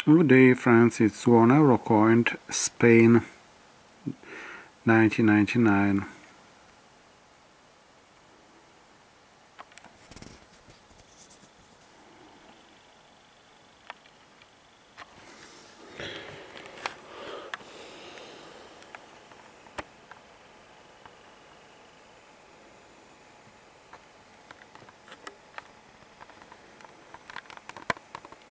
Good day, friends, it's €1 coin, Spain, 1999.